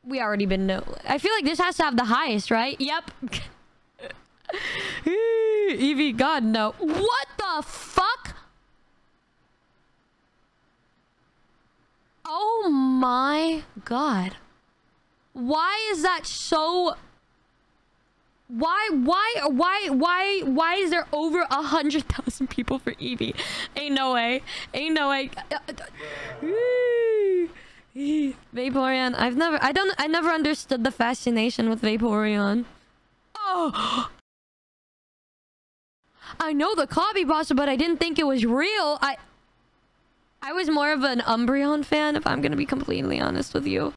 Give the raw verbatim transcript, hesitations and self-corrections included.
We already been know. I feel like this has to have the highest, right? Yep. Eevee, God, no. What the fuck? Oh my God. Why is that so... Why, why, why, why, why is there over a hundred thousand people for Eevee? Ain't no way. Ain't no way. Vaporeon. I've never, I don't, I never understood the fascination with Vaporeon. Oh! I know the copy boss, but I didn't think it was real. I, I was more of an Umbreon fan, if I'm gonna be completely honest with you.